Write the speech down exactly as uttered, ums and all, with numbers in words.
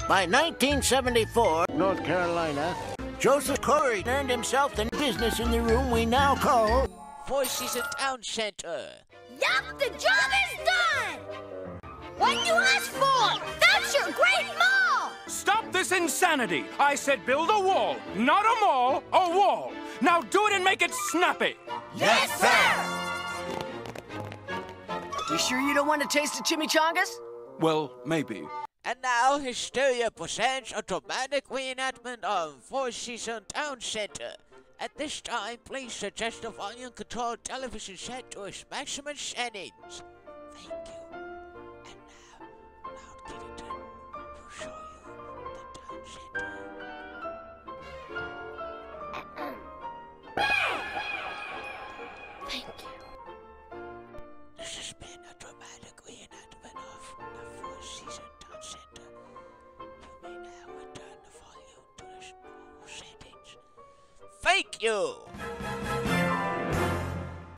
By nineteen seventy-four, North Carolina, Joseph Corey earned himself the business in the room we now call Four Seasons Town Center. Yup, the job is done! What you asked for? That's your great mall! Stop this insanity! I said build a wall, not a mall, a wall. Now do it and make it snappy. Yes, sir! You sure you don't want to taste the chimichangas? Well, maybe. And now, Histeria presents a dramatic reenactment of Four Seasons Town Center. At this time, please adjust the volume control television set to its maximum settings. Thank you. And now, Loud Kiddington will show you the town center. Thank you. This has been a dramatic reenactment of the Four Seasons Town Center. You may now return the volume to its normal settings. Thank you!